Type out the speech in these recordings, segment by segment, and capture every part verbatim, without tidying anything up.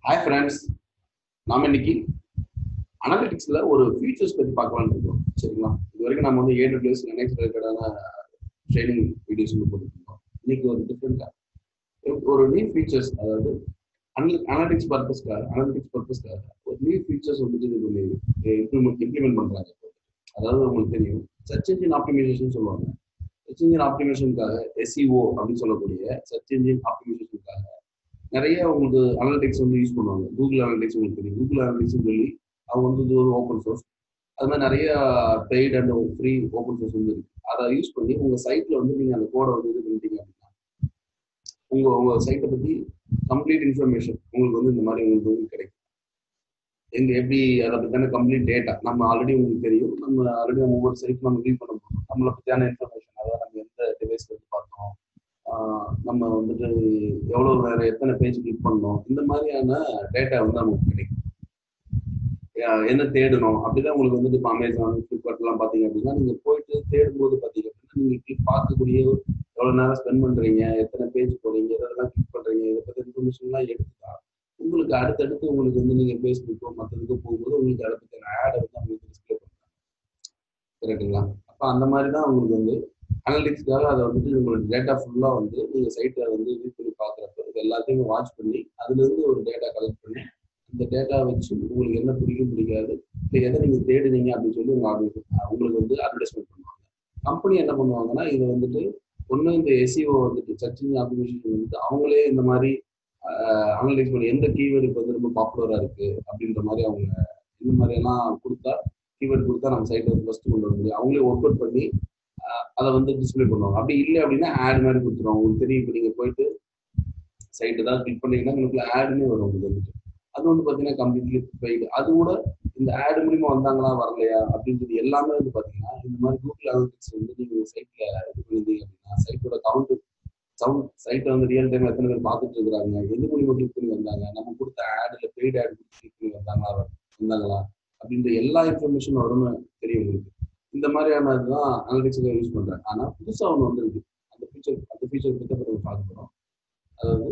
Hi friends, நாம இன்னைக்கு அனாலிட்டிக்ஸ்ல ஒரு ஃபீச்சர்ஸ் பத்தி பார்க்கலாம்னு இருக்கோம். சரிங்களா? இது வரைக்கும் நம்ம வந்து ஏடபிள்யூஎஸ் லினக்ஸ் ரிலேட்டடான ட்ரைனிங் வீடியோஸ் வந்து போட்டுருக்கோம். இன்னைக்கு ஒரு டிஃப்ரெண்டா ஒரு நியூ ஃபீச்சர்ஸ், அதாவது அனாலிட்டிக்ஸ் பர்பஸ்க்காக அனாலிட்டிக்ஸ் பர்பஸ்க்காக ஒரு நியூ ஃபீச்சர்ஸ் வந்துட்டு இது பண்ணி இம்ப்ளிமெண்ட் இம்ப்ளிமெண்ட் பண்றாங்க. அதாவது உங்களுக்கு தெரியும், சர்ச் இன்ஜின் ஆப்டிமைசேஷன் சொல்லுவாங்க. சர்ச் இன்ஜின் ஆப்டிமைசேஷனுக்காக எஸ்இஓ அப்படின்னு சொல்லக்கூடிய சர்ச் இன்ஜின் ஆப்டிமைசேஷனுக்காக நிறைய உங்களுக்கு அனாலிட்டிக்ஸ் வந்து யூஸ் பண்ணுவாங்க. கூகுள் அனாலிட்டிக்ஸ் உங்களுக்கு தெரியும். கூகுள் அனாலிட்டிக்ஸ் சொல்லி அவங்க வந்து இது ஒரு ஓப்பன் சோர்ஸ். அது மாதிரி நிறைய paid and free open source வந்து இருக்கு. அதை யூஸ் பண்ணி உங்க சைட்ல வந்து நீங்க அந்த கோடை வந்து இது பண்ணிட்டீங்க அப்படின்னா உங்க உங்க சைட்டை பத்தி கம்ப்ளீட் இன்ஃபர்மேஷன் உங்களுக்கு வந்து இந்த மாதிரி உங்களுக்கு வந்து கிடைக்கும். எங்க எப்படி அதை பத்தியான கம்ப்ளீட் டேட்டா நம்ம ஆல்ரெடி உங்களுக்கு தெரியும். நம்ம ஆல்ரெடி நம்ம ஒவ்வொரு சைட் நம்ம வியூ பண்ண போகிறோம். நம்மளை பத்தியான இன்ஃபர்மேஷன், அதாவது நம்ம எந்த டிவைஸ்ல இருந்து பார்த்தோம், நம்ம வந்துட்டு எவ்வளவு நேரம் எத்தனை பேஜ் கிளிக் பண்ணோம், இந்த மாதிரியான டேட்டா வந்து நமக்கு கிடைக்கும். என்ன தேடணும் அப்படிதான் உங்களுக்கு வந்துட்டு இப்போ அமேசான், ஃபிளிப்கார்ட் எல்லாம் பாத்தீங்க அப்படின்னா நீங்க போயிட்டு தேடும் போது பாத்தீங்க அப்படின்னா நீங்க கிளிக் பார்க்கக்கூடிய எவ்வளவு நேரம் ஸ்பெண்ட் பண்றீங்க, எத்தனை பேஜ் போறீங்க, இதெல்லாம் கிளிக் பண்றீங்க, இதை பத்தி இன்ஃபர்மேஷன் எல்லாம் எடுத்துட்டா உங்களுக்கு அடுத்தடுத்து உங்களுக்கு வந்து நீங்க ஃபேஸ்புக்கோ மற்றதுக்கோ போகும்போது உங்களுக்கு அதை பத்தின ஆடை வந்து அவங்களுக்கு டிஸ்பிளே பண்றாங்க. கரெக்டுங்களா? அப்ப அந்த மாதிரி தான் உங்களுக்கு வந்து அனாலிட்டிக்ஸ்க்காக அதை வந்துட்டு உங்களுக்கு டேட்டா ஃபுல்லா வந்து நீங்க சைட்டை வந்து வியூ பண்ணி பாக்குறப்ப இது எல்லாத்தையும் வாட்ச் பண்ணி அதுல இருந்து ஒரு டேட்டா கலெக்ட் பண்ணி இந்த டேட்டா வச்சு உங்களுக்கு என்ன பிடிக்கும் பிடிக்காது இல்லை எதை நீங்க தேடுனீங்க அப்படின்னு சொல்லி உங்க உங்களுக்கு வந்து அட்வர்டைஸ்மெண்ட் பண்ணுவாங்க. கம்பெனி என்ன பண்ணுவாங்கன்னா இதை வந்துட்டு ஒன்று இந்த எஸ்இஓ வந்துட்டு சர்ச் இன்ஜின் ஆப்டிமைசேஷன் வந்துட்டு அவங்களே இந்த மாதிரி அனலைஸ் பண்ணி எந்த கீவேர்டு இப்போ வந்து ரொம்ப பாப்புலரா இருக்கு அப்படின்ற மாதிரி அவங்க இந்த மாதிரி எல்லாம் கொடுத்தா கீவேர்டு கொடுத்தா நம்ம சைட்டை வந்து ஃபர்ஸ்ட் கொண்டு வர முடியும். அவங்களே ஒர்க் அவுட் பண்ணி அதை வந்து டிஸ்பிளே பண்ணுவாங்க. அப்படி இல்லை அப்படின்னா ஆட் மாதிரி கொடுத்துருவாங்க. உங்களுக்கு தெரியும், இப்போ நீங்க போயிட்டு சைட் ஏதாவது கிளிக் பண்ணீங்கன்னா உங்களுக்கு ஆடுமே வரும். உங்களுக்கு வந்துட்டு அது வந்து பார்த்தீங்கன்னா கம்ப்ளீட்லி பெய்டு. அது கூட இந்த ஆடு மூலியமா வந்தாங்களா வரலையா அப்படின்றது எல்லாமே வந்து பார்த்தீங்கன்னா இந்த மாதிரி கூகுள் அனாலிட்டிக்ஸ் வந்து நீங்கள் சைட்ல இது பண்ணிருந்தீங்க அப்படின்னா சைட்டோட கவுண்ட் சவுண்ட் சைட்டை வந்து ரியல் டைம் எத்தனை பேர் பார்த்துட்டு இருக்கிறாங்க, எது மூலியமா கிளிக் பண்ணி வந்தாங்க, நம்ம கொடுத்த ஆடுல பெய்டு ஆடு கிளிக் பண்ணி வந்தாங்களா வந்தாங்களா அப்படின்ற எல்லா இன்ஃபர்மேஷன் வரும்னு தெரியும் உங்களுக்கு. இந்த மாதிரியான இதுதான் அனாலிட்டிக்ஸ்ல யூஸ் பண்றேன். ஆனா புதுசா ஒன்று வந்துருக்கு. அந்த ஃபீச்சர் அந்த ஃபீச்சர் பற்றி நம்ம பார்க்க போறோம். அதாவது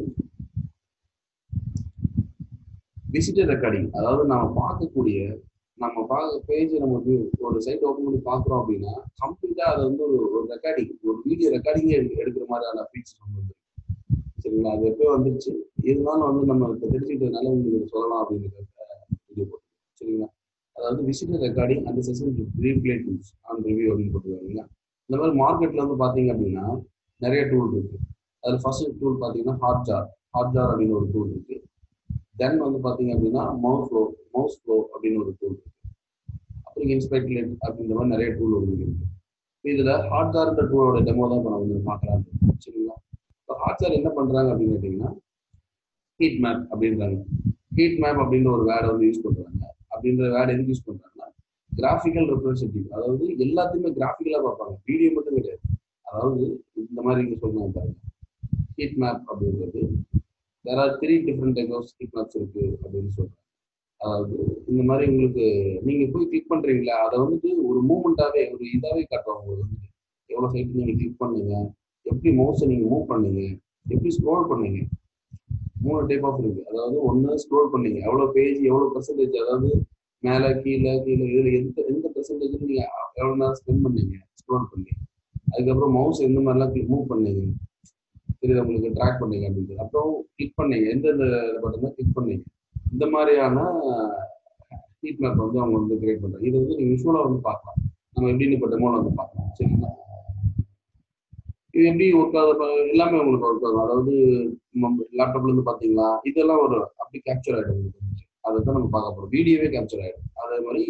விசிட்டர் ரெக்கார்டிங். அதாவது நம்ம பார்க்கக்கூடிய நம்ம பார்க்க பேஜ் நமக்கு ஒரு சைட் ஓப்பன் பண்ணி பார்க்குறோம் அப்படின்னா கம்ப்ளீட்டா அதை வந்து ஒரு ஒரு ரெக்கார்டிங் ஒரு வீடியோ ரெக்கார்டிங்கே எடுக்கிற மாதிரியான ஃபீச்சர்ஸ் வந்து வந்து சரிங்களா? அது எப்போ வந்துருச்சு இருந்தாலும் வந்து நம்ம இப்போ தெரிஞ்சுக்கிட்டதுனால உங்களுக்கு சொல்லலாம் அப்படிங்கிறத வீடியோ போட்டு சரிங்களா? அதாவது விசிட்டர் ரெக்கார்டிங் அந்த session replay tools on review அப்படின்னு போட்டுருக்காங்க. இந்த மாதிரி மார்க்கெட்ல வந்து பார்த்தீங்க அப்படின்னா நிறைய டூல் இருக்கு. அதில் ஃபர்ஸ்ட் டூல் பார்த்தீங்கன்னா ஹாட்ஜார் ஹாட்ஜார் அப்படின்னு ஒரு டூல் இருக்கு. தென் வந்து பார்த்தீங்க அப்படின்னா மவுஸ் ஃப்ளோ மவுஸ் ஃப்ளோ அப்படின்னு ஒரு டூல் இருக்கு. அப்புறம் இன்ஸ்பெக்ட்லெட் அப்படின்ற மாதிரி நிறைய டூல் வந்து இருக்கு. இதுல ஹாட்ஜார்ன்ற டூலோட டெமோ தான் இப்போ நான் வந்து பார்க்கலாம். சரிங்களா? இப்போ ஹாட்ஜார் என்ன பண்றாங்க அப்படின்னு கேட்டீங்கன்னா ஹீட் மேப் அப்படின்றாங்க. ஹீட் மேப் அப்படின்ற ஒரு வேர்டை வந்து யூஸ் பண்றாங்க. அப்படின்ற வேர்டு எதுக்கு யூஸ் பண்றாங்கன்னா கிராஃபிக்கல் ரெப்ரஸன்டேட்டிவ், அதாவது எல்லாத்தையுமே கிராஃபிக்கலா பார்ப்பாங்க, வீடியோ மட்டும் கிடையாது. அதாவது இந்த மாதிரி இங்க சொல்லுவாங்க பாருங்க, ஹீட் மேப் அப்படின்றது வேற three different type of heat maps இருக்கு அப்படின்னு சொல்றாங்க. அதாவது இந்த மாதிரி உங்களுக்கு நீங்க போய் கிளிக் பண்றீங்களா அதை வந்துட்டு ஒரு மூவ்மெண்டாவே ஒரு இதாவே காட்டுவாங்க. உங்களுக்கு வந்துட்டு எவ்வளவு சைட் நீங்க கிளிக் பண்ணீங்க, எப்படி மவுஸை நீங்க மூவ் பண்ணீங்க, எப்படி ஸ்க்ரோல் பண்ணீங்க, மூணு டைப் ஆஃப் இருக்கு. அதாவது ஒன்னு ஸ்க்ரோல் பண்ணீங்க எவ்வளவு பேஜ் எவ்வளவு பெர்சன்டேஜ், அதாவது மேல கீழே கீழே இதுல எந்த எந்த பெர்சன்டேஜ் நீங்க எவ்வளவு நேரம் ஸ்பெண்ட் பண்ணீங்க ஸ்க்ரோல் பண்ணி, அதுக்கப்புறம் மவுஸ் எந்த மாதிரிலாம் மூவ் பண்ணீங்க தெரியுது உங்களுக்கு, ட்ராக் பண்ணீங்க அப்படின்றது, அப்புறம் கிளிக் பண்ணீங்க எந்தெந்த பட்டன் தான் கிளிக் பண்ணீங்க, இந்த மாதிரியான ஹீட் மேப் வந்து அவங்க வந்து கிரியேட் பண்றாங்க. இது வந்து நீங்க விஷுவலா வந்து பார்க்கலாம். நம்ம எப்படின்னு இப்போ டெமோல வந்து பார்க்கலாம். சரிங்களா? இது எப்படி ஒர்க் ஆகுது எல்லாமே உங்களுக்கு ஒர்க் ஆகும். அதாவது லேப்டாப்ல இருந்து பாத்தீங்களா இதெல்லாம் ஒரு அப்படி கேப்சர் ஆயிடும் உங்களுக்கு. அதை தான் நம்ம பார்க்க போறோம். வீடியோவே கேப்சர் ஆயிடும். அதே மாதிரி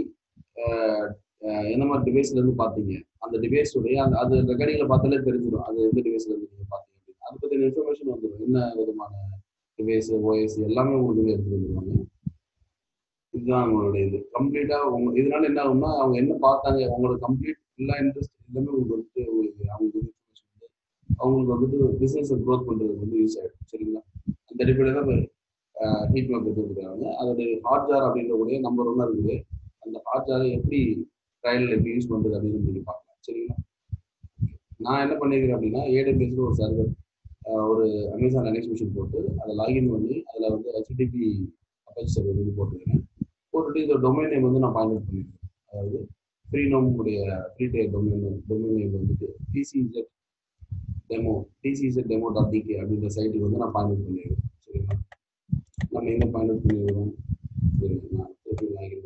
எந்த மாதிரி டிவைஸ்ல இருந்து பாத்தீங்க அந்த டிவைஸுடைய அந்த அது ரெக்கார்டிங்ல பார்த்தாலே தெரிஞ்சிடும் அது எந்த டிவைஸ்ல இருந்து நீங்க பாத்தீங்க அப்படின்னு. அதை பத்தின இன்ஃபர்மேஷன் வந்துடும். என்ன விதமான டிவைஸ் ஓஎஸ் எல்லாமே உங்களுக்கு எடுத்துட்டு வந்துருவாங்க. இதுதான் அவங்களுடைய இது கம்ப்ளீட்டா. உங்க இதனால என்ன ஆகும்னா அவங்க என்ன பார்த்தாங்க அவங்களோட கம்ப்ளீட் எல்லா இன்ட்ரெஸ்ட் எல்லாமே உங்களுக்கு வந்துட்டு உங்களுக்கு அவங்களுக்கு இன்ஃபர்மேஷன் வந்து அவங்களுக்கு வந்துட்டு பிசினஸ் க்ரோத் பண்றதுக்கு வந்து யூஸ் ஆயிடும். சரிங்களா? அந்த அடிப்படையில் தான் ஹீட் மேப் எடுத்துருக்காங்க. அதோட ஹாட்ஜார் அப்படின்ற கூட நம்பர் ஒன்னா இருக்குது. அந்த ஹாட்ஜாரை எப்படி ட்ரையல் எப்படி யூஸ் பண்றது அப்படின்னு சொல்லி பார்க்கலாம். சரிங்களா? நான் என்ன பண்ணிக்கிறேன் அப்படின்னா ஏடபிள்யூஎஸ்ல ஒரு சர்வர் ஒரு அமேசான் லினக்ஸ் மிஷின் போட்டு அதை லாகின் பண்ணி அதில் வந்து ஹெச்டிபி அப்பாச்சி சர்வர் வந்து போட்டுக்கிறேன். போட்டுட்டு இந்த டொமைன் நேம் வந்து நான் பாயிண்ட் அவுட் பண்ணியிருக்கேன். அதாவது ஃப்ரீனோம் உடைய free tier domain domain name வந்துட்டு DCZ demo DCZ demo dot TK அப்படின்ற சைட்டுக்கு வந்து நான் பாயிண்ட் அவுட் பண்ணியிருக்கேன். சரிங்களா? நம்ம எங்கே பாயிண்ட் அவுட் பண்ணியிருக்கோம்? சரி, நான் திருப்பி வாங்கிக்கிறேன்.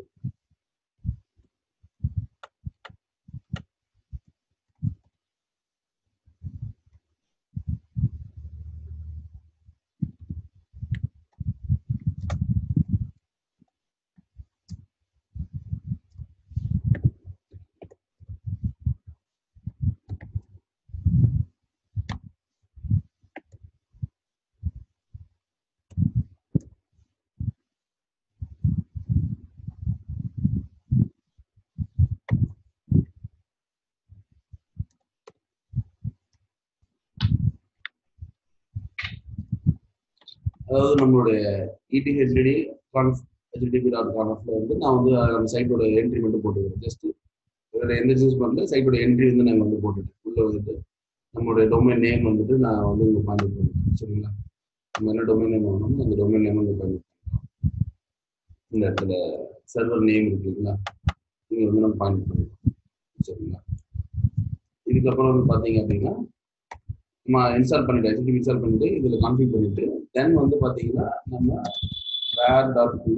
அதாவது நம்மளுடைய இடிஹெச்டி கான்ஃப் ஹெச்டிபி டாட் கான்ஃப்ல வந்து நான் வந்து நம்ம சைட்டோட என்ட்ரி மட்டும் போட்டுக்கிறேன். ஜஸ்ட் வேற எந்த சூஸ் பண்ணல, சைட்டோட என்ட்ரி வந்து நாங்கள் வந்து போட்டுட்டேன். உள்ள வந்துட்டு நம்மளுடைய டொமைன் நேம் வந்துட்டு நான் வந்து இங்கே பாயிண்ட் பண்ணிக்கிறேன். சரிங்களா? நம்ம என்ன டொமைன் நேம் வாங்கணும் அந்த டொமைன் நேம் வந்து பாயிண்ட் பண்ணிக்கிறோம். இந்த இடத்துல சர்வர் நேம் இருக்குங்களா, இங்கே வந்து நம்ம பாயிண்ட் பண்ணிக்கிறோம். சரிங்களா? இதுக்கப்புறம் வந்து பார்த்தீங்க அப்படின்னா நம்ம இன்ஸ்டால் பண்ணிட்டு ஹெச்டிபி இன்ஸ்டால் பண்ணிட்டு இதில் கான்ஃபிக் பண்ணிட்டு தென் வந்து பார்த்தீங்கன்னா நம்ம வேர் டாட் உள்ள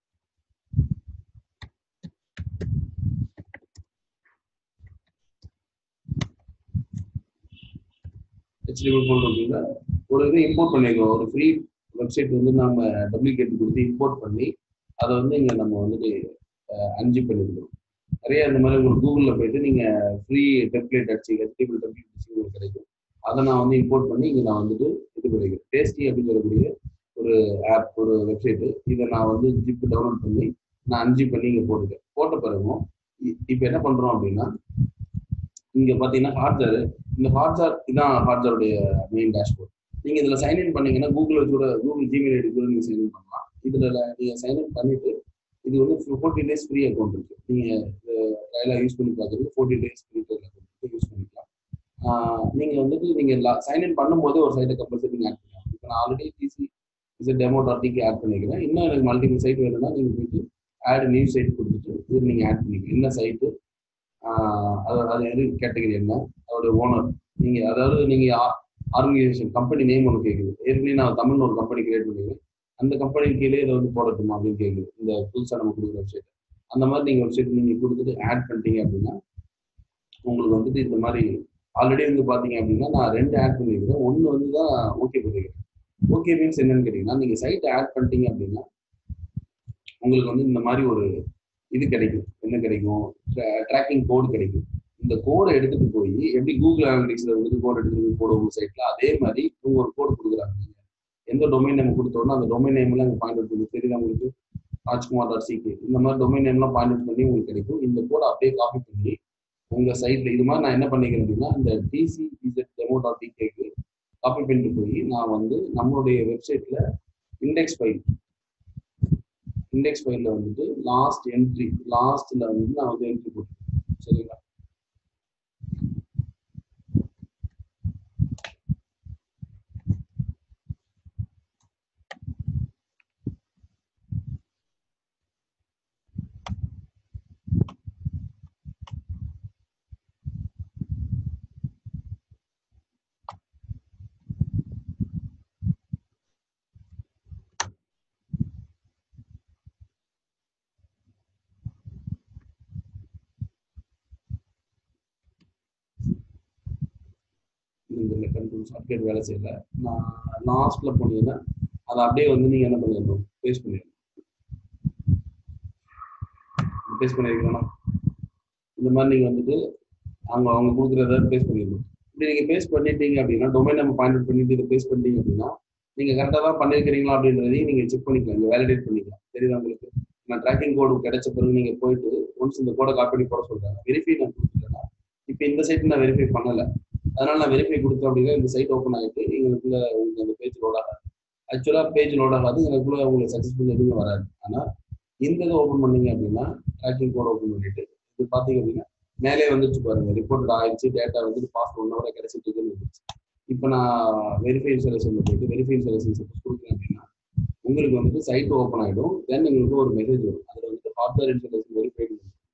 ஹெச்டிபி போல் அப்படின்னா ஒரு இது இம்போர்ட் பண்ணிக்கிறோம். ஒரு ஃப்ரீ வெப்சைட் வந்து நம்ம டூப்ளிகேட் கொடுத்து இம்போர்ட் பண்ணி அதை வந்து இங்கே நம்ம வந்துட்டு அஞ்சு பண்ணிருக்கிறோம். நிறைய இந்த மாதிரி உங்களுக்கு கூகுளில் போயிட்டு நீங்கள் ஃப்ரீ டெம்ப்ளேட் அடிச்சு ஹெச்டிபி டெம்ப்ளேட் அடிச்சு உங்களுக்கு கிடைக்கும். அதை நான் வந்து இம்போர்ட் பண்ணி இங்கே நான் வந்துட்டு இது பண்ணிக்கிறேன். டேஸ்டி அப்படின்னு சொல்லக்கூடிய ஒரு ஆப், ஒரு வெப்சைட்டு. இதை நான் வந்து ஜிப் டவுன்லோட் பண்ணி நான் அஞ்சு பண்ணி இங்கே போட்டுட்டேன். போட்ட பிறகும் இப்போ என்ன பண்ணுறோம் அப்படின்னா இங்கே பார்த்தீங்கன்னா ஹார்ட்வேர், இந்த ஹார்ட்வேர் இதான் ஹார்ட்வேருடைய மெயின் டேஷ்போர்ட். நீங்கள் இதில் சைன்இன் பண்ணீங்கன்னா கூகுள் கூட கூகுள் ஜிமெயில் ஐடி கூட நீங்கள் சைன்இன் பண்ணலாம். இதில் நீங்கள் சைன்இன் பண்ணிட்டு இது வந்து ஃபோர்டீன் டேஸ் ஃப்ரீ அக்கௌண்ட் இருக்கு. நீங்கள் ட்ரையலாக யூஸ் பண்ணி பார்க்குறது fourteen days free trial account use பண்ணிக்கலாம். நீங்கள் வந்துட்டு நீங்கள் சைன்இன் பண்ணும்போது ஒரு சைட்டை கம்பல்சரி நீங்கள் ஆட் பண்ணலாம். இப்போ நான் already DCZ demo dot TK add பண்ணிக்கிறேன். இன்னும் எனக்கு மல்டிபிள் சைட் வேணும்னா நீங்கள் போயிட்டு ஆட் நியூ சைட் கொடுத்துட்டு இது நீங்கள் ஆட் பண்ணிக்கலாம். என்ன சைட்டு, அது அது எது கேட்டகரி என்ன, அதோட ஓனர் நீங்கள், அதாவது நீங்கள் ஆர்கனைசேஷன் கம்பெனி நேம் ஒன்று கேட்குது. ஏற்கனவே நான் தமிழ்னு ஒரு கம்பெனி கிரியேட் பண்ணிக்கிறேன். அந்த கம்பெனி கீழே இதை வந்து போடட்டுமா அப்படின்னு கேட்குது இந்த புதுசாக நம்ம கொடுக்குற வெப்சைட். அந்த மாதிரி நீங்கள் வெப்சைட் நீங்கள் கொடுத்துட்டு ஆட் பண்ணிட்டீங்க அப்படின்னா உங்களுக்கு வந்துட்டு இந்த மாதிரி ஆல்ரெடி வந்து பார்த்தீங்க அப்படின்னா நான் ரெண்டு ஆட் பண்ணிக்கிறேன். ஒன்று வந்து தான் ஓகே பண்ணிக்கிறேன். ஓகே மீன்ஸ் என்னன்னு கேட்டிங்கன்னா நீங்கள் சைட்டை ஆட் பண்ணிட்டீங்க அப்படின்னா உங்களுக்கு வந்து இந்த மாதிரி ஒரு இது கிடைக்கும். என்ன கிடைக்கும்? ட்ராக்கிங் கோடு கிடைக்கும். இந்த கோடை எடுத்துட்டு போய் எப்படி கூகுள் அனலிட்டிக்ஸ்ல வந்து கோட் எடுத்துட்டு போய் போடுவோம் சைட்ல, அதே மாதிரி இவங்க ஒரு கோடு கொடுக்குறாங்க. நீங்க எந்த டொமைன் நேம் கொடுத்தோன்னா அந்த டொமைன் நேம்லாம் அங்கே பாயிண்ட் அவுட் பண்ணி தெரியுது உங்களுக்கு ராஜ்குமார் டாட் சிகே இந்த மாதிரி டொமைன் நேம்லாம் பாயிண்ட் அவுட் பண்ணி உங்களுக்கு கிடைக்கும். இந்த கோடை அப்படியே காப்பி பண்ணி உங்க சைட்ல இது மாதிரி நான் என்ன பண்ணிக்கிறேன் அப்படின்னா இந்த டிசி இசட் டெமோ டாட் டிகேக்கு காப்பி பண்ணிட்டு போய் நான் வந்து நம்மளுடைய வெப்சைட்ல இண்டெக்ஸ் ஃபைல் இண்டெக்ஸ் ஃபைல்ல வந்துட்டு லாஸ்ட் என்ட்ரி லாஸ்ட்ல வந்து நான் வந்து என்ட்ரி போட்டுருக்கேன். சரிங்களா? இந்த கண்ட்ரோல் ஷார்ட்கட் வேலை செய்யல. நான் லாஸ்ட்ல போனீங்கன்னா அதை அப்படியே வந்து நீங்க என்ன பண்ணிடணும், பேஸ்ட் பண்ணிடணும். பேஸ்ட் பண்ணிருக்கீங்களா? இந்த மாதிரி நீங்க வந்துட்டு அவங்க அவங்க கொடுக்குறத பேஸ்ட் பண்ணிடணும். இப்படி நீங்க பேஸ்ட் பண்ணிட்டீங்க அப்படின்னா டொமைன் நம்ம பாயிண்ட் அவுட் பண்ணிட்டு இதை பேஸ்ட் பண்ணிட்டீங்க அப்படின்னா நீங்க கரெக்டாக தான் பண்ணிருக்கிறீங்களா அப்படின்றதையும் நீங்க செக் பண்ணிக்கலாம், இங்க வேலிடேட் பண்ணிக்கலாம். தெரியுதா உங்களுக்கு? நான் ட்ராக்கிங் கோடு கிடைச்ச பிறகு நீங்க போயிட்டு ஒன்ஸ் இந்த கோடை காப்பி பண்ணி போட சொல்றாங்க, வெரிஃபை நான் கொடுத்துட்டேன்னா இப்போ இந்த சைட் நான் வெரிஃபை பண்ணலை, அதனால நான் வெரிஃபை கொடுத்தேன் அப்படின்னா இந்த சைட் ஓப்பன் ஆகிட்டு எங்களுக்குள்ள உங்களுக்கு அந்த பேஜ் லோட் ஆகாது. ஆக்சுவலாக பேஜ் லோட் ஆகாது, எனக்குள்ள உங்களுக்கு சக்ஸஸ்ஃபுல் எதுவுமே வராது. ஆனால் இந்த இதை ஓப்பன் பண்ணீங்க அப்படின்னா ட்ராக்கிங் கோட் ஓப்பன் பண்ணிட்டு இது பார்த்தீங்க அப்படின்னா மேலே வந்துட்டு பாருங்க ரிப்போர்ட் ஆயிடுச்சு, டேட்டா வந்துட்டு பாஸ்ட் ஒன் ஹவர் கிடைச்சிட்டு வந்துருச்சு. இப்போ நான் வெரிஃபை இன்ஸ்டாலேஷன்ல போயிட்டு வெரிஃபை இன்ஸ்டாலேஷன் சப்போஸ் கொடுக்குறேன் அப்படின்னா உங்களுக்கு வந்துட்டு சைட் ஓப்பன் ஆகிடும். தென் உங்களுக்கு ஒரு மெசேஜ் வரும். அதில் வந்துட்டு ஹார்ட்வேர் இன்ஸ்டாலேஷன் வெரிஃபை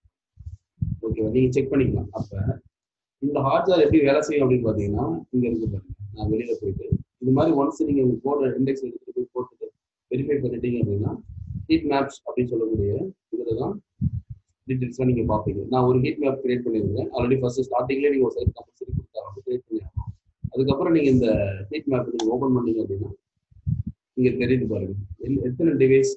ஓகேவா, நீங்கள் செக் பண்ணிக்கலாம். அப்போ இந்த ஹார்ட்வேர் எப்படி வேலை செய்யும் அப்படின்னு பார்த்தீங்கன்னா, இங்கே இருக்கு பாருங்க, நான் வெளியில் போயிட்டு இது மாதிரி ஒன்ஸ் நீங்கள் உங்கள் கோட இண்டெக்ஸ் எடுத்துகிட்டு போய் போட்டுட்டு வெரிஃபை பண்ணிட்டீங்க அப்படின்னா ஹீட் மேப்ஸ் அப்படின்னு சொல்லக்கூடிய இதில் தான் டீட்டெயில்ஸ்லாம் நீங்கள் பார்ப்பீங்க. நான் ஒரு ஹீட் மேப் கிரியேட் பண்ணியிருந்தேன் ஆல்ரெடி. ஃபர்ஸ்ட் ஸ்டார்டிங்லேயே நீங்கள் ஒரு சைட் கம்பல்சரி கொடுத்தாங்க கிரியேட் பண்ணிடணும். அதுக்கப்புறம் நீங்கள் இந்த ஹீட் மேப் நீங்கள் ஓப்பன் பண்ணீங்க அப்படின்னா இங்கே தெரியுது பாருங்க எத்தனை டிவைஸ்,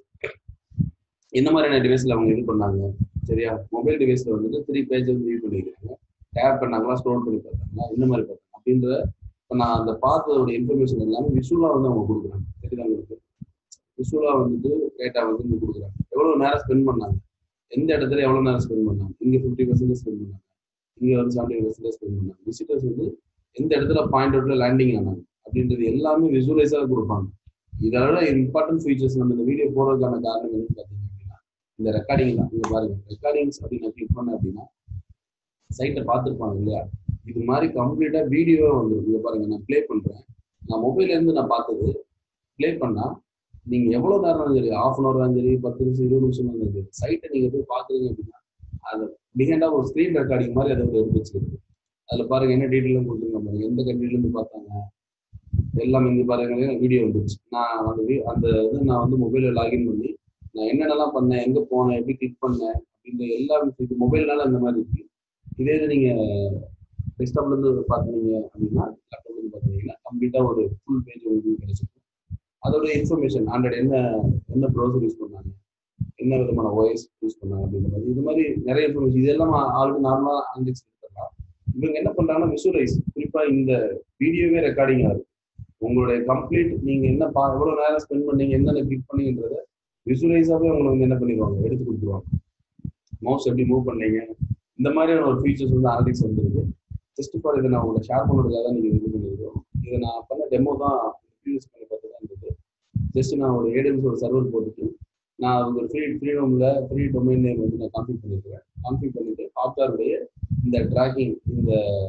என்ன மாதிரியான டிவைஸில் அவங்க இது பண்ணாங்க. சரியா, மொபைல் டிவைஸில் வந்துட்டு த்ரீ பேஜ் வந்து வியூ பண்ணியிருக்காங்க, டேப் பண்ணாங்களா, ஸ்டோர் பண்ணி பார்த்தாங்களா, இந்த மாதிரி பார்த்தாங்க அப்படின்ற இப்போ நான் அந்த பார்த்ததோட இன்ஃபர்மேஷன் எல்லாமே விஷுவலாக வந்து அவங்க கொடுக்குறாங்க. சரிதான், உங்களுக்கு விஷுவலாக வந்துட்டு டேட்டா வந்து இங்கே கொடுக்குறாங்க. எவ்வளோ நேரம் ஸ்பெண்ட் பண்ணாங்க, எந்த இடத்துல எவ்வளோ நேரம் ஸ்பெண்ட் பண்ணாங்க, இங்கே ஃபிஃப்டி பர்சன்டேஜ் ஸ்பெண்ட் பண்ணாங்க, இங்கே வந்து செவன்டி பர்சன்டேஜ் ஸ்பெண்ட் பண்ணாங்க, விசிட்டர்ஸ் வந்து எந்த இடத்துல பாயிண்ட் அவுட்ல லேண்டிங் ஆனாங்க அப்படின்றது எல்லாமே விசுவலைஸாக கொடுப்பாங்க. இதோட இம்பார்ட்டன்ட் ஃபீச்சர்ஸ் நம்ம இந்த வீடியோ போடுறதுக்கான காரணம் என்னன்னு பார்த்தீங்க அப்படின்னா இந்த ரெக்கார்டிங் தான். இங்கே பாருங்க, ரெக்கார்டிங்ஸ் அப்படின்னு நான் கிளிக் பண்ணேன் அப்படின்னா சைட்டை பார்த்துருப்பாங்க இல்லையா, இது மாதிரி கம்ப்ளீட்டாக வீடியோவே வந்துடும். இங்கே பாருங்க, நான் ப்ளே பண்ணுறேன், நான் மொபைல்லேருந்து நான் பார்த்தது ப்ளே பண்ணால் நீங்கள் எவ்வளோ நேரம் இருந்தாலும் சரி, ஆஃப் அன் ஹவர் இருந்தாலும் சரி, பத்து நிமிஷம் இருபது நிமிஷம் இருந்தாலும் சரி, சைட்டை நீங்கள் போய் பார்க்குறீங்க அப்படின்னா அது பிஹைண்டாக ஒரு ஸ்க்ரீன் ரெக்கார்டிங் மாதிரி அதை எடுத்து வச்சுருக்கு. அதில் பாருங்க என்ன டீட்டெயிலும் கொடுத்துருங்க பாருங்க, எந்த கண்ட்ரிலேருந்து பார்த்தாங்க எல்லாம் இங்கே பாருங்க வீடியோ வந்துருச்சு. நான் அந்த அந்த இது நான் வந்து மொபைலில் லாகின் பண்ணி நான் என்னென்னலாம் பண்ணேன், எங்கே போனேன், எப்படி கிளிக் பண்ணேன் அப்படின்ற எல்லா இது மொபைல்னால இந்த மாதிரி இருக்கு. இதே இது நீங்கள் டெஸ்க்டாப்லேருந்து பார்த்தீங்க அப்படின்னா லேப்டாப்லேருந்து பார்த்தீங்கன்னா கம்ப்ளீட்டாக ஒரு ஃபுல் பேஜ் வந்து கிடைச்சிருக்கும். அதோட இன்ஃபர்மேஷன் ஆண்ட்ராய்டு என்ன என்ன ப்ரௌசர் யூஸ் பண்ணாங்க, என்ன விதமான ஓஎஸ் யூஸ் பண்ணாங்க அப்படின்ற மாதிரி இது மாதிரி நிறைய இன்ஃபர்மேஷன் இதெல்லாம் ஆல்ரெடி நார்மலாக ஆன்லைன்ஸ் எடுத்துடலாம். இவங்க என்ன பண்ணுறாங்கன்னா விஷுவலைஸ், குறிப்பாக இந்த வீடியோவே ரெக்கார்டிங்காக இருக்கும். உங்களுடைய கம்ப்ளீட் நீங்கள் என்ன பா எவ்வளோ நேரம் ஸ்பெண்ட் பண்ணீங்க, என்னென்ன கிளிக் பண்ணீங்கன்றத விசுவலைஸாகவே உங்களுக்கு வந்து என்ன பண்ணிடுவாங்க, எடுத்து கொடுத்துருவாங்க. மவுஸ் எப்படி மூவ் பண்ணீங்க, இந்த மாதிரியான ஒரு ஃபீச்சர்ஸ் வந்து அனலிட்டிக்ஸ் வந்துருக்கு. ஜஸ்ட் ஃபார் இதை நான் உங்களை ஷேர் பண்ணுறதுக்காக தான் நீங்கள் இது பண்ணியிருக்கோம். இதை நான் பண்ண டெமோ தான் யூஸ் பண்ணி பார்த்து தான் இருந்தது. ஜஸ்ட் நான் ஒரு ஏடபிள்யூஎஸ் ஒரு சர்வர் போட்டுட்டு நான் ஒரு ஃப்ரீ ஃப்ரீடமில் ஃப்ரீ டொமைன் நேம் வந்து நான் கான்ஃபிக் பண்ணியிருக்கிறேன். கான்ஃபிக் பண்ணிட்டு ஹாப்டாருடைய இந்த ட்ராக்கிங் இந்த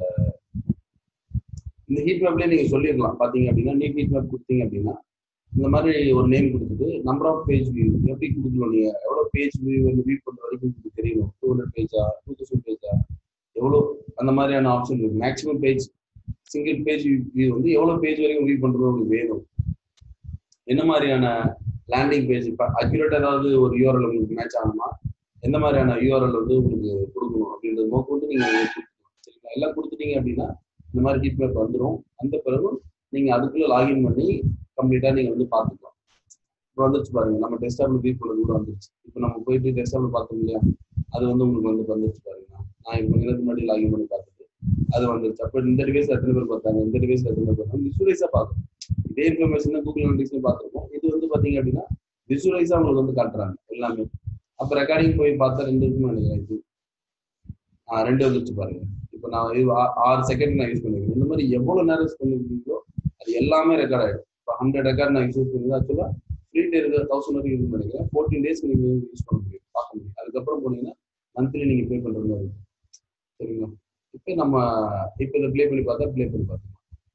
இந்த ஹீட் மேப்லேயே நீங்கள் சொல்லிடலாம். பார்த்தீங்க அப்படின்னா நீட் ஹீட் மேப் கொடுத்தீங்க அப்படின்னா இந்த மாதிரி ஒரு நேம் கொடுத்துட்டு நம்பர் ஆஃப் பேஜ் வியூ எப்படி கொடுக்கணும், நீங்கள் எவ்வளோ பேஜ் வியூ வந்து வியூ பண்ணுற வரைக்கும் உங்களுக்கு தெரியணும். டூ ஹண்ட்ரட் பேஜா டூ தௌசண்ட் பேஜா எவ்வளோ அந்த மாதிரியான ஆப்ஷன் இருக்குது. Maximum page single page view வந்து எவ்வளோ பேஜ் வரைக்கும் வியூ பண்ணுறது உங்களுக்கு வேணும், என்ன மாதிரியான லேண்டிங் பேஜ் இப்போ அக்யூரேட் ஏதாவது ஒரு யூஆர்எல் உங்களுக்கு மேட்ச் ஆகணுமா, எந்த மாதிரியான யூஆர்எல் வந்து உங்களுக்கு கொடுக்கணும் அப்படின்றது மோக்கு வந்து நீங்கள் சரிங்களா. எல்லாம் கொடுத்துட்டீங்க அப்படின்னா இந்த மாதிரி ஹீட் மேப் வந்துடும். அந்த பிறகு நீங்கள் அதுக்குள்ளே லாகின் பண்ணி கம்ப்ளீட்டாக நீங்கள் வந்து பார்த்துக்கலாம். இப்போ வந்துருச்சு பாருங்க, நம்ம டெஸ்க்டாப்ல வியூ பண்ணுறது கூட வந்துருச்சு. இப்போ நம்ம போயிட்டு டெஸ்க்டாப்ல பார்த்தோம் இல்லையா, அது வந்து உங்களுக்கு வந்து வந்துருச்சு பாருங்க. நான் இப்போ நேரத்துக்கு முன்னாடி லாகின் பண்ணி பார்த்துட்டு அது வந்துருச்சு. அப்போ இந்த டிவைஸ்ல எத்தனை பேர் பார்த்தாங்க, இந்த டிவைஸ்ல எத்தனை பேர் பார்த்தாங்க, விசுவலைஸாக பார்க்கணும். இதே இன்ஃபர்மேஷன் தான் கூகுள் அனலிட்டிக்ஸ்ல பார்த்துருக்கோம். இது வந்து பார்த்தீங்க அப்படின்னா விசுவலைஸாக உங்களுக்கு வந்து காட்டுறாங்க எல்லாமே. அப்போ ரெக்கார்டிங் போய் பார்த்தா ரெண்டு இருக்குன்னு நினைக்கிறேன். இது ஆ ரெண்டு வந்துருச்சு பாருங்க. இப்போ நான் இது ஆறு செகண்ட் நான் யூஸ் பண்ணிருக்கேன். இந்த மாதிரி எவ்வளோ நேரம் யூஸ் பண்ணிருக்கீங்களோ அது எல்லாமே ரெக்கார்ட் ஆகிடும். இப்போ ஹண்ட்ரட் ரெக்கார்ட் நான் யூஸ் பண்ணிருக்கேன். ஆக்சுவலாக ஃப்ரீ இருக்கிற தௌசண்ட் வரைக்கும் யூஸ் பண்ணிக்கிறேன். ஃபோர்டீன் டேஸ்க்கு நீங்கள் யூஸ் பண்ண முடியும், பார்க்க முடியும். அதுக்கப்புறம் போனீங்கன்னா மந்த்லி நீங்கள் பே பண்ணுற மாதிரி இருக்கும். சரிங்களா. இப்போ நம்ம இப்போ இதை ப்ளே பண்ணி பார்த்தா ப்ளே பண்ணி பார்த்துக்கலாம்.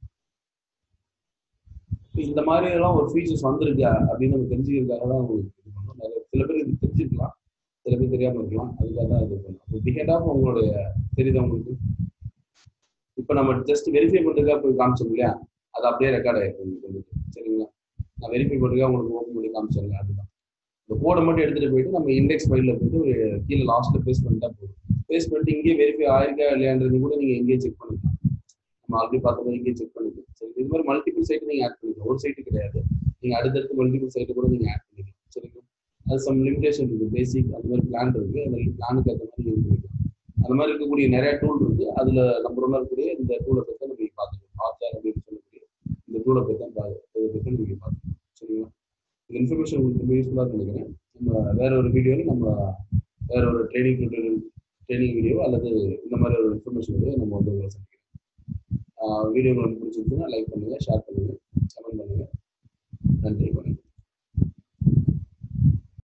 இந்த மாதிரி எல்லாம் ஒரு ஃபீச்சர்ஸ் வந்திருக்கா அப்படின்னு நம்ம தெரிஞ்சுக்கிறதுக்காக தான் உங்களுக்கு இது பண்ணணும். நிறைய சில பேர் இது தெரிஞ்சுக்கலாம், சில பேர் தெரியாமல் இருக்கலாம். அதுக்காக தான் இது பண்ணணும். பிஹைண்டாக உங்களுடைய தெரியுதா உங்களுக்கு. இப்போ நம்ம ஜஸ்ட் வெரிஃபை பண்ணுறதுக்காக போய் காமிச்சோம் இல்லையா, அது அப்படியே ரெக்கார்ட் ஆகிருக்கு உங்களுக்கு வந்துட்டு. சரிங்களா. நான் வெரிஃபை பண்ணுறதுக்காக உங்களுக்கு ஓப்பன் பண்ணி காமிச்சோங்க. அதுதான் இந்த கோடை மட்டும் எடுத்துகிட்டு போயிட்டு நம்ம இண்டெக்ஸ் ஃபைலில் போயிட்டு ஒரு கீழே லாஸ்ட்டில் பேஸ்ட் பண்ணிட்டா போதும். பேஸ்ட் பண்ணிட்டு இங்கே வெரிஃபை ஆயிருக்கா இல்லையான்றது கூட நீங்கள் எங்கேயே செக் பண்ணிக்கலாம். நம்ம ஆல்ரெடி பார்த்த மாதிரி இங்கே செக் பண்ணிக்கலாம். சரி, இது மாதிரி மல்டிபிள் சைட்டு நீங்கள் ஆட் பண்ணிக்கலாம். ஒரு சைட்டு கிடையாது, நீங்கள் அடுத்தடுத்து மல்டிபிள் சைட்டு கூட நீங்கள் ஆட் பண்ணிக்கலாம். சரிங்களா. அது சம் லிமிடேஷன் இருக்குது, பேசிக் அந்த மாதிரி பிளான் இருக்குது. அந்த பிளானுக்கு ஏற்ற மாதிரி யூஸ் பண்ணிக்கலாம். அந்த மாதிரி இருக்கக்கூடிய நிறைய டூல் இருக்குது. அதில் நம்பர் ஒன்றா இருக்கக்கூடிய இந்த டூலை பற்றி தான் நீங்கள் பார்த்துக்கலாம். ஆப்ஷன் அப்படின்னு சொல்லக்கூடிய இந்த டூலை பற்றி தான் இதை பற்றி நீங்கள் பார்த்துக்கலாம். சரிங்களா. இந்த இன்ஃபர்மேஷன் உங்களுக்கு ரொம்ப யூஸ்ஃபுல்லாக நினைக்கிறேன். நம்ம வேற ஒரு வீடியோவில் நம்ம வேற ஒரு ட்ரைனிங் ட்ரைனிங் வீடியோ அல்லது இந்த மாதிரி ஒரு இன்ஃபர்மேஷன் வீடியோ நம்ம வந்து உங்களை சந்திக்கிறோம். வீடியோ உங்களுக்கு பிடிச்சிருந்துச்சுன்னா லைக் பண்ணுங்கள், ஷேர் பண்ணுங்கள், கமெண்ட் பண்ணுங்கள். நன்றி, வணக்கம்.